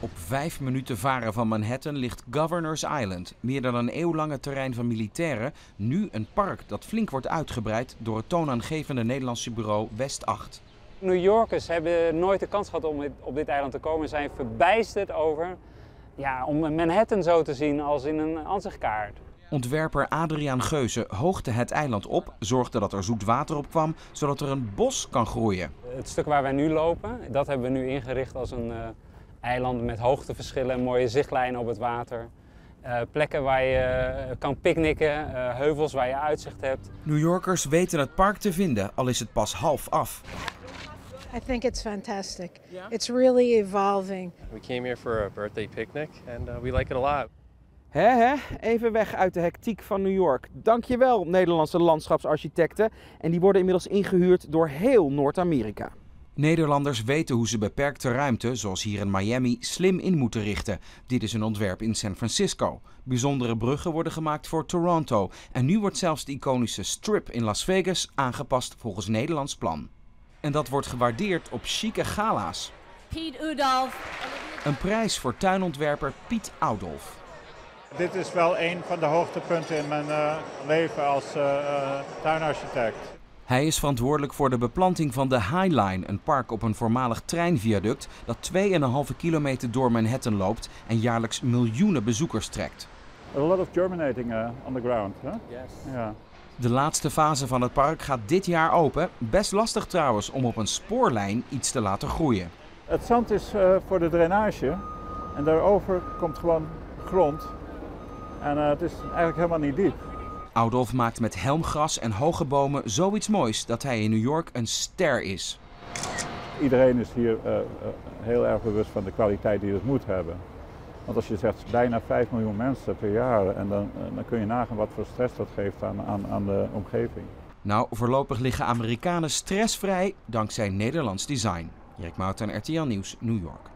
Op 5 minuten varen van Manhattan ligt Governors Island, meer dan een eeuwlange terrein van militairen, nu een park dat flink wordt uitgebreid door het toonaangevende Nederlandse bureau West 8. New Yorkers hebben nooit de kans gehad om op dit eiland te komen en zijn verbijsterd over om Manhattan zo te zien als in een ansichtkaart. Ontwerper Adriaan Geuze hoogde het eiland op, zorgde dat er zoet water op kwam, zodat er een bos kan groeien. Het stuk waar wij nu lopen, dat hebben we nu ingericht als een eiland met hoogteverschillen, mooie zichtlijnen op het water. Plekken waar je kan picknicken, heuvels waar je uitzicht hebt. New Yorkers weten het park te vinden, al is het pas half af. I think it's fantastic. It's really evolving. We came here for a birthday picnic and we like it a lot. Even weg uit de hectiek van New York. Dankjewel Nederlandse landschapsarchitecten. En die worden inmiddels ingehuurd door heel Noord-Amerika. Nederlanders weten hoe ze beperkte ruimte, zoals hier in Miami, slim in moeten richten. Dit is een ontwerp in San Francisco. Bijzondere bruggen worden gemaakt voor Toronto. En nu wordt zelfs de iconische Strip in Las Vegas aangepast volgens Nederlands plan. En dat wordt gewaardeerd op chique gala's. Piet Oudolf. Een prijs voor tuinontwerper Piet Oudolf. Dit is wel een van de hoogtepunten in mijn leven als tuinarchitect. Hij is verantwoordelijk voor de beplanting van de High Line, een park op een voormalig treinviaduct dat 2,5 kilometer door Manhattan loopt en jaarlijks miljoenen bezoekers trekt. A lot of germinating on the ground. Huh? Yes. Yeah. De laatste fase van het park gaat dit jaar open. Best lastig trouwens om op een spoorlijn iets te laten groeien. Het zand is voor de drainage en daarover komt gewoon grond. En het is eigenlijk helemaal niet diep. Oudolf maakt met helmgras en hoge bomen zoiets moois dat hij in New York een ster is. Iedereen is hier heel erg bewust van de kwaliteit die het moet hebben. Want als je zegt bijna 5 miljoen mensen per jaar, en dan kun je nagaan wat voor stress dat geeft aan de omgeving. Nou, voorlopig liggen Amerikanen stressvrij dankzij Nederlands design. Erik Mouten, RTL Nieuws, New York.